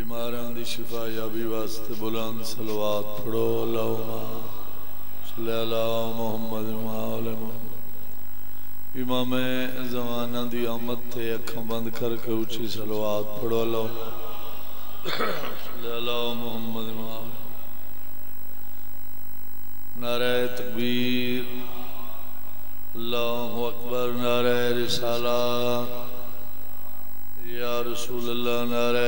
بیماراں دی شفا یابی واسطے بلند صلوات پڑھو اللہم صلی اللہ محمد وآل محمد امام زمانہ دی آمد تے اکھاں بند کر کے اچھی صلوات پڑھو اللہم صلی اللہ محمد وآل نعرہ تکبیر اللہ اکبر نعرہ رسالہ یا رسول اللہ نعرہ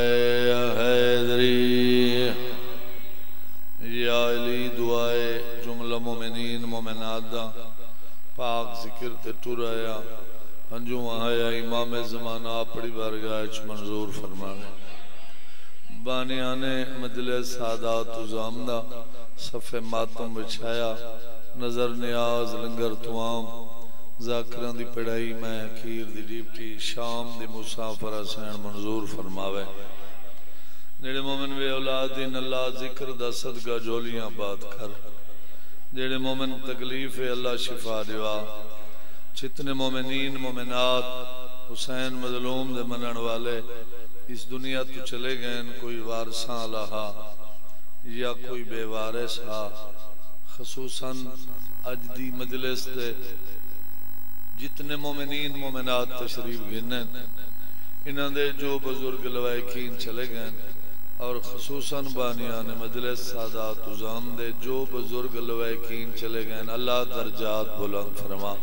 حیدری یا علی دعائے جملہ مومنین مومنات دا پاک ذکر تے ٹر آیا ہنجوں آیا امام زمانہ اپنی بارگاہ چ منظور فرمانے بانیان مجلس سادات زامدہ صف ماتم بچھایا نظر نیاز لنگر توام ذاکران دی پڑھائی میں کھیر دی ڈیپٹی شام دی مسافر حسین منظور فرماوے جیڑے مومن وے اولادین اللہ ذکر دا صدقہ جولیاں بات کر جیڑے مومن تکلیف اللہ شفا دیوا جتنے مومنین مومنات حسین مظلوم دے منن والے اس دنیا تو چلے گئے کوئی وارثاں لہا یا کوئی بے وارث ہا خصوصاً اج دی مجلس دے جتنے مومنین مومنات تشریف گھنن انہاں دے جو بزرگ لوائقین چلے گئے اور خصوصاً بانیان مجلس سادات عظام دے جو بزرگ لوائقین چلے گئے اللہ درجات بلند فرما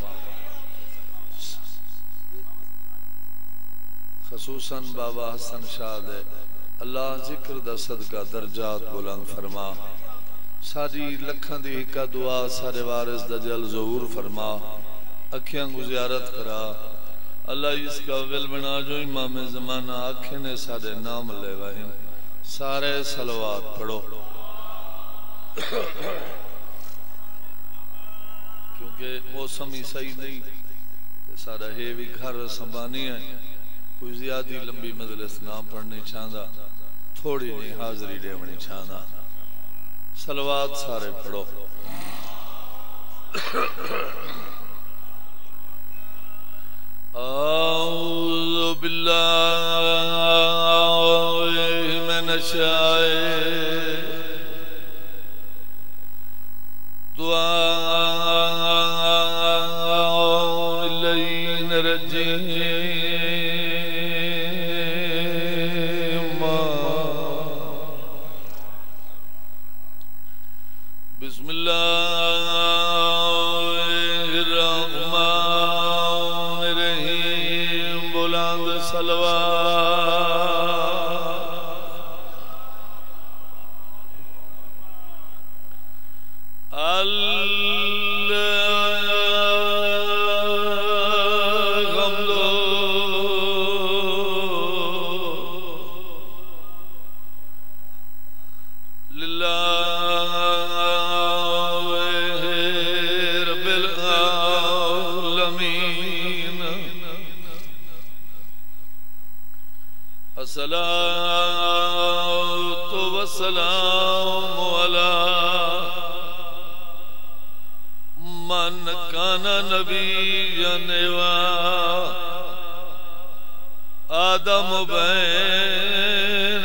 خصوصاً بابا حسن شاہ دے اللہ ذکر دا صدقہ درجات بلند فرما ساری لکھاں دی حکا دعا سارے وارث دا جل ظہور فرما اکھیاں گزیارت کرا اللہ اس کا ول بنا جو امام زمانہ آنکھیں نے سارے نام لے وہیں سارے صلوات پڑھو کیونکہ موسم ہی صحیح نہیں سارا ہے بھی گھر سنبانی ہے کوئی زیادہ لمبی مجلس نہ پڑھنی چاہتا تھوڑی نہیں حاضری دیونی چاہتا صلوات سارے پڑھو اعوذ باللہ من الشیطان الرجیم بسم اللہ الرحمن الرحیم بلند صلوات الحمد للہ الصلاة والسلام على من كان نبيا وآدم بين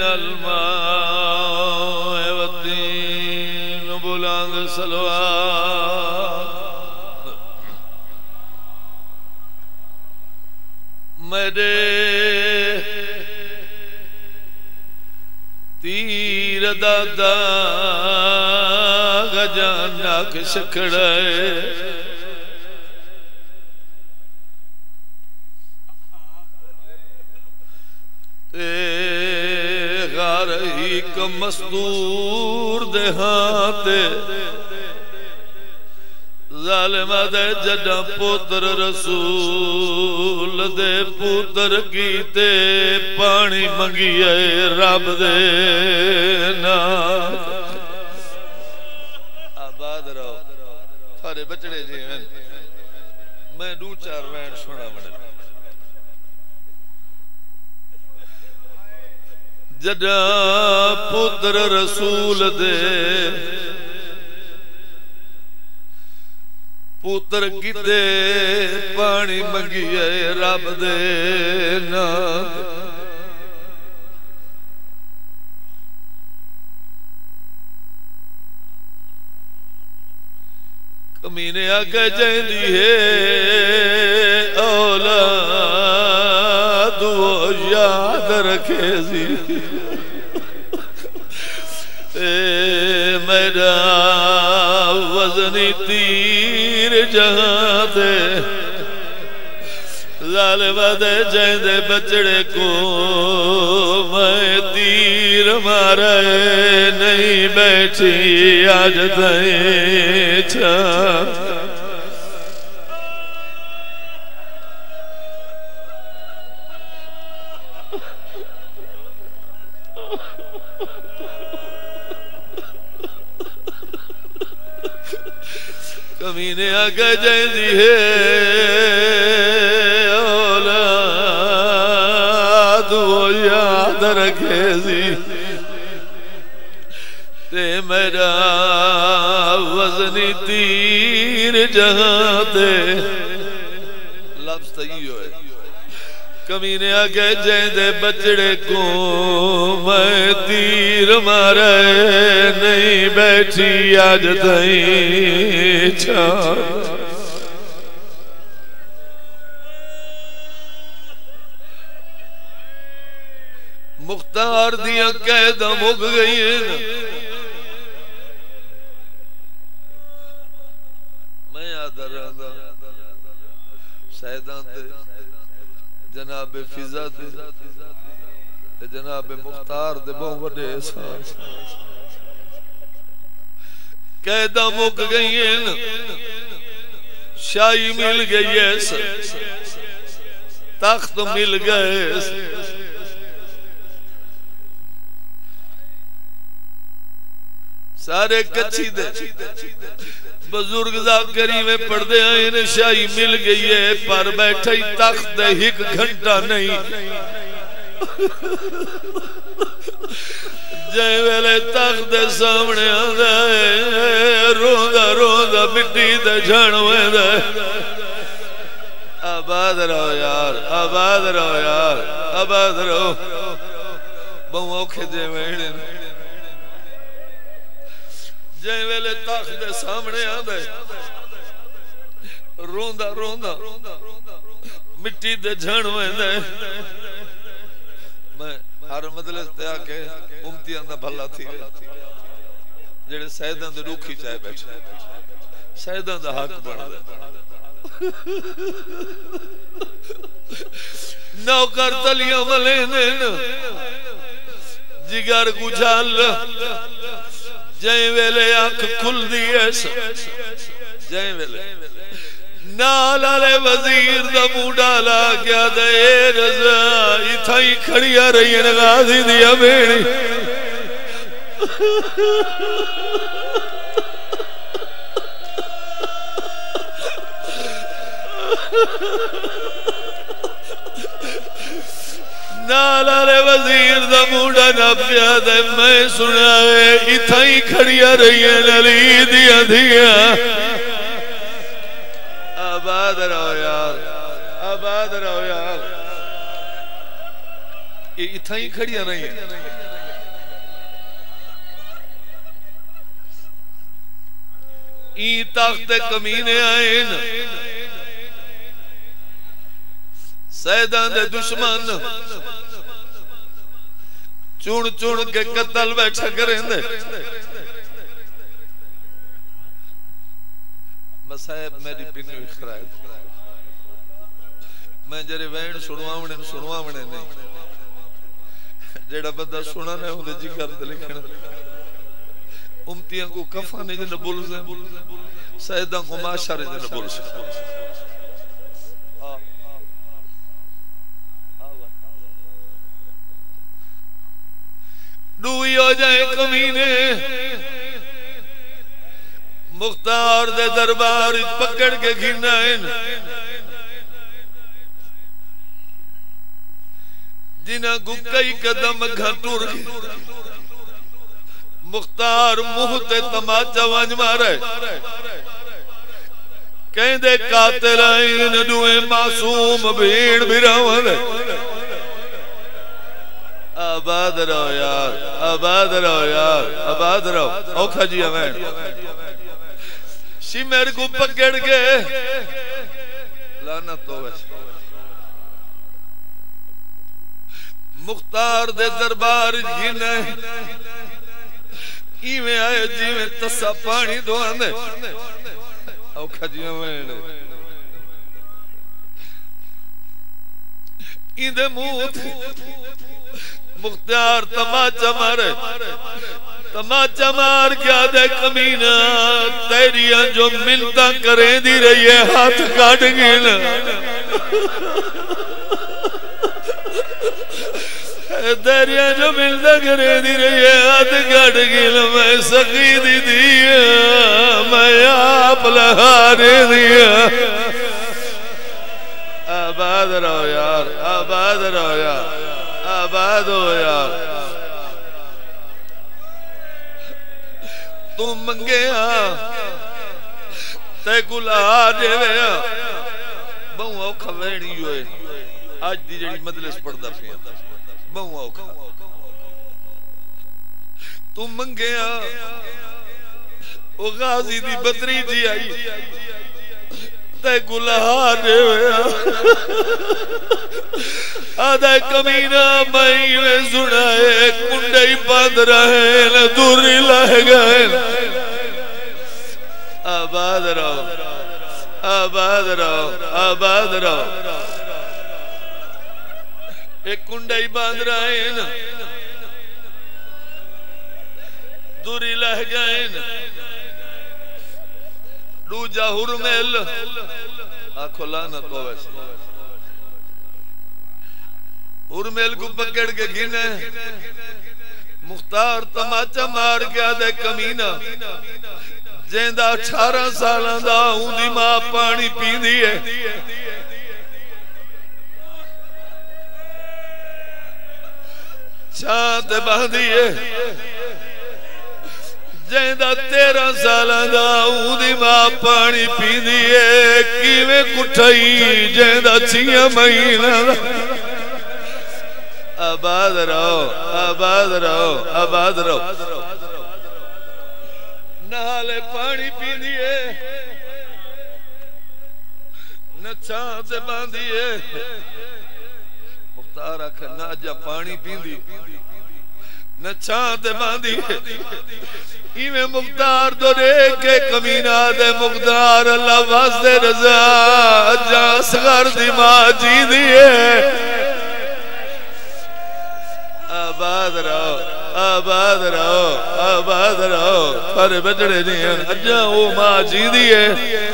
الماء والدين بلند صلوات میرے تیر دادا گجانک شکڑے غار ہی کا مستور دہاتے ظالم دے جڑا پوتر رسول دے پوتر کیتے پانی منگیے رب دے نام آباد رہو تھارے بچڑے جی میں دو چار وین سنا بڑھے جڑا پوتر رسول دے پوتر کیتے پانی منگیے رب دے نام کمینے آگے جائندی ہے اولاد وہ یاد رکھے سی میرا وزنی تیر جہاں دے ظالمہ دے جائندے بچڑے کو میں تیر مارے نہیں بیٹھی آج دائیں چھا کمینے آگے جائندی ہے اولاد وہ یاد رکھے سی تے میرا وزنی تیر جہاں دے لفظ تیئی ہوئے کمینے آگے جائندے بچڑے کو میں تیر مارے نہیں بیٹھی آج دائیں چھا مختار دیاں قیدہ مک گئی ہیں میں یاد رہا سیدان دے جناب فضا دے جناب مختار دے بہت بڑے احساس قیدہ مک گئی ہیں شاہی مل گئی ہے تخت مل گئے سارے کچھی دے بزرگ ذاکری میں پڑھ دے آئین شاہی مل گئی ہے پر بیٹھائی تخت ایک گھنٹہ نہیں جائیں ویلے تخت سامنے آدھا ہے روندہ روندہ مٹی دے جھانوے دے آباد رہو یار آباد رہو یار آباد رہو بہوں اوکھے جے ویڑے جائیں ویلے تخت سامنے آدھے روندہ روندہ مٹی دے جھانوے دے میں ہر مدلس تے آکے امتیاں دا بھلا تھی جڑے سیدان دے روکھی چاہے بیٹھے سیدان دا حق بڑھا دے نوکر تلیاں ملینن جگر گجھال جائیں ویلے آنکھ کھل دیئے جائیں ویلے نال آلے وزیر دا موڈالا کیا دے رضا اتھائی کھڑیا رہی ہے غازی دیا بیڑی نالارے وزیر دا موڈا نہ پیاد ہے میں سنا ہے اتھائی کھڑیا رہی ہے نلی دیا دیا آباد رہو یار آباد رہو یار یہ اتھائی کھڑیا رہی ہے این تاخت کمینے آئین سیدان دے دشمن چون چون کے قتل بیٹھا کریں دے مسائب میری پینی ہوئی خرائب میں جرے وین سنواونے نہیں جیڑا بندہ سنا نہیں ہوں دے جی کر دے لکھنے امتیاں کو کفانے جنہ بول سے سیدان کو معاشرے جنہ بول سے ڈوئی ہو جائے کمینے مختار دے دربار پکڑ کے گھنائن جنہ کو کئی قدم گھنٹور مختار مہتے تماچا وانج مارے کہیں دے قاتل آئین دوئے معصوم بھیڑ بھیراوان ہے آباد رہو یار آباد رہو یار آباد رہو اوکھا جی ہمیں میرے کو پکڑ کے لعنت ہوے مختار دے دربار گھنے ایویں آئے جیویں تسا پانی دوان دے او کھجیاں وینے این دے موت مختار تماچا مارے تماچا مار کیا دے کمینہ تیریاں جو ملتا کریں دی رہی ہے ہاتھ کاٹ گینا تیریاں جو ملتا کریں دی رہی ہے ہاتھ کاٹ گینا میں سخی دی دیا میں آپ لہارے دیا آباد رہو یار آباد رہو یار آباد ہو یار تم منگے ہاں تے کلا دے ویا بہو اوکھا وینی ہوئے آج دی جڑی مجلس پڑھدا پیا بہو اوکھا تم منگے ہاں او غازی دی بدری جی آئی تے کلا دے ویا آدھا کمینہ مائی میں سنائے کنڈائی باندھ رہے دوری لہ گئے آباد رہو آباد رہو آباد رہو ایک کنڈائی باندھ رہے دوری لہ گئے دوجا حرمیل آنکھو لعنت ہو ویسے حرمیل کو پکڑ کے گھنے مختار تماچا مار گیا دے کمینہ جیندہ 18 سالان دا ہوں دی ماں پانی پی دیئے چاند باندھیے جیندہ 13 سالان دا ہوں دی ماں پانی پی دیئے کیویں کٹھائی جیندہ 6 مہینہ دا آباد رہو آباد رہو آباد رہو نالے پانی پی دیئے نہ چھان سے باندھیے مختار آکھا نہ جا پانی پی دی نہ چھان سے باندھیے ایویں مختار دو ریکے کمینہ دے مختار اللہ واسدے رضا جہاں سغر دی ماں جی دیئے آباد رہو آباد رہو آباد رہو تھارے بچڑے نہیں ہیں اجھا وہ ماں جی دیئے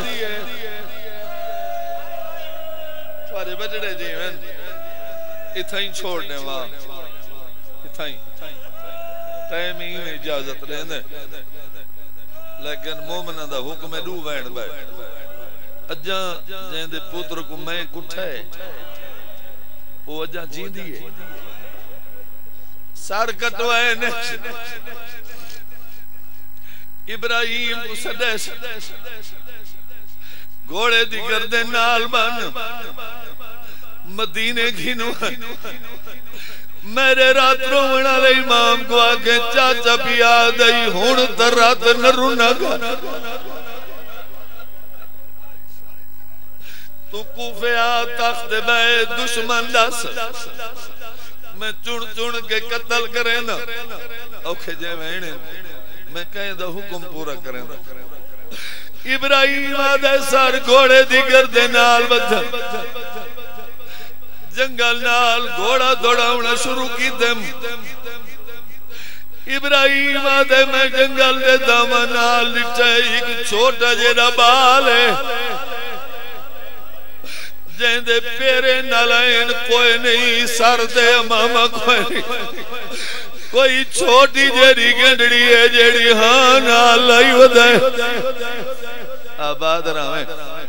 تھارے بچڑے نہیں ہیں اتھائیں چھوڑنے ماں اتھائیں ٹائم ہی میں اجازت رہنے لیکن مومنہ دا حکم دو وین بائے اجھا جہاں دے پوتر کو میں کٹھائے وہ اجھا جی دیئے سار کٹوائے نے ابراہیم کو سدیس گھوڑے دی گردے نال بن مدینے گھنو میرے رات رونا لے امام کو آگے چاچا پیا دئی ہون تر رات نرونا گا تو کوفے آ تخت بے دشمن دس میں چون چون کے قتل کریں نا اوکھے جے میں کہیں دا حکم پورا کریں نا ابراہیم آدھے سار گھوڑے دی گردے نال بدھا جنگل نال گھوڑا دوڑاونا شروع کی دم ابراہیم آدھے میں جنگل دے داما نال لٹھے ایک چھوٹا جیڑا بال ہے جہاں دے پیرے نالائن کوئی نہیں سر دے امامہ کوئی نہیں کوئی چھوٹی جیڑی گنڈڑی ہے جیڑی ہاں نالائی ودائے آباد رہے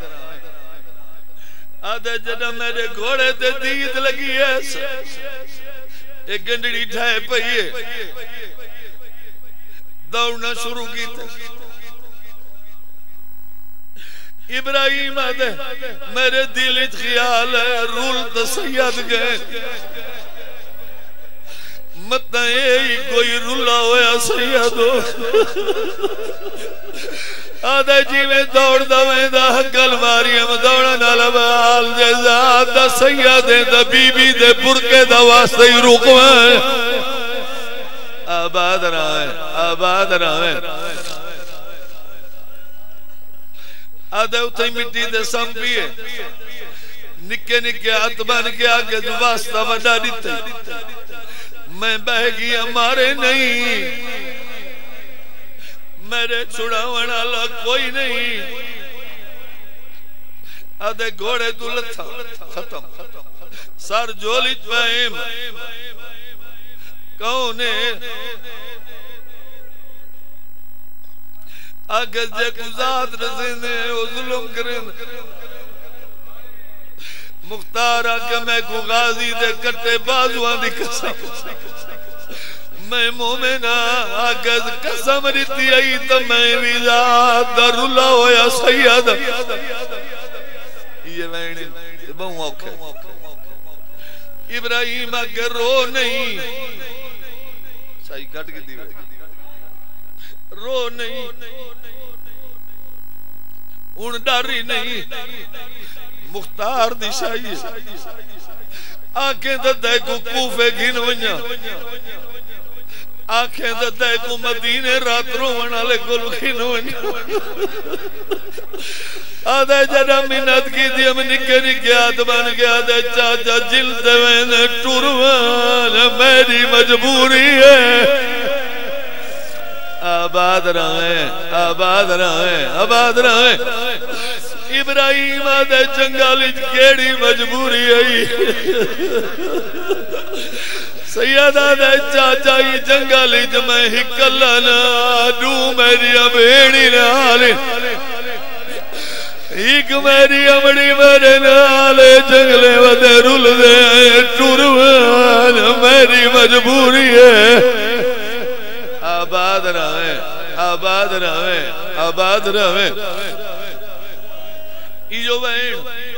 آدھے جنہ میرے گھوڑے دے دید لگی ہے ایک گنڈڑی ڈھائے پہیے دوڑنا شروع کی تھے ابراہیم آدھے میرے دل خیال ہے رول تسید گئے متنا کوئی رولا ہویا سیدو آدھے جی میں دوڑ دویں دا حقل ماریم دوڑا نالبال جزاد دا سیادے دا بی بی دے برکے دا واسطے ہی رکویں آباد رہے آباد رہے آدھے اتھے مٹی دے سم پیئے نکے نکے ہاتھ بن کے آگے جو واسطہ وڈا دیتے میں بہ گیا مارے نہیں میرے چھڑاونا اللہ کوئی نہیں آدھے گھوڑے دولت تھا ختم سار جولی پہیم کونے آگے جے کزاد رسینے وہ ظلم کریں مختار آکے میں کو غازی دے کٹے بازوان دی قسم میں مومنہ آگے قسم رہتی آئی تو میں بھی ذات در اللہ ہویا سید یہ وینی بہن اوکے ابراہیم آگے رو نہیں صحیح کٹ کے دیوے رو نہیں ان ڈاری نہیں مختار دی شاہی آنکھیں ددے کو کوفے گھن ونیا آنکھیں ددے کو مدینے رات رونا لے گل گھن ونیا آدھے جڑا منت کی دی ہم نکے نکے آدمان کے آدھے چاچا جلد وین ٹوروان میری مجبوری ہے آباد رہیں آباد رہیں آباد رہیں ابراہیم آدھے جنگالی کیڑی مجبوری ہے سید آدھے چاچا ہی جنگالی جمیں ہی کلنا دو میری ابھیڑی نالے ایک میری امڑی میرے نالے جنگلے ودے رول دے ٹوروان میری مجبوری ہے آباد رہیں آباد رہیں آباد رہیں ایجو بہن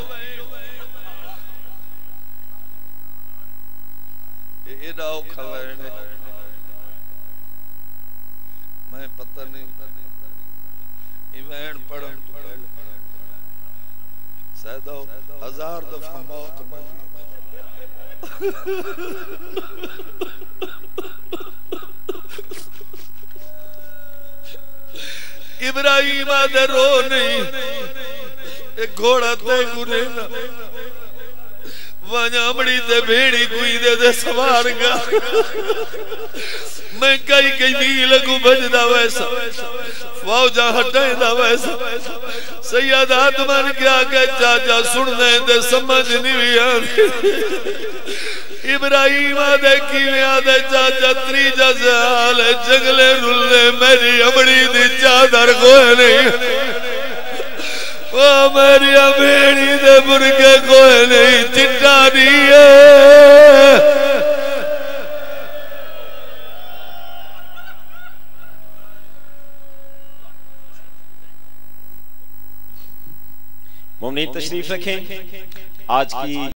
یہ ڈاؤ کھوائن میں پتہ نہیں یہ بہن پڑھن تو پہلے سیدہ 1000 دفعہ موت مجھے ابراہیم آدھے رو نہیں ایک گھوڑا تے گرینا وانیا بڑی تے بھیڑی کوئی دے سوار گا میں کئی کئی میل کو بجدا ویسا فوجہ ہٹائیں دا ویسا سید آدمان کیا کہ چاچا سننے دے سمجھ نہیں آنے ابراہیم آدھے کیویں آدھے چاچا تری جزال جنگلے رولے میری امڑی دی چادر کوئی نہیں وہ میری امیڑی دے برکے کوئی نہیں چٹا نہیں ہے مومنین تشریف رکھیں آج کی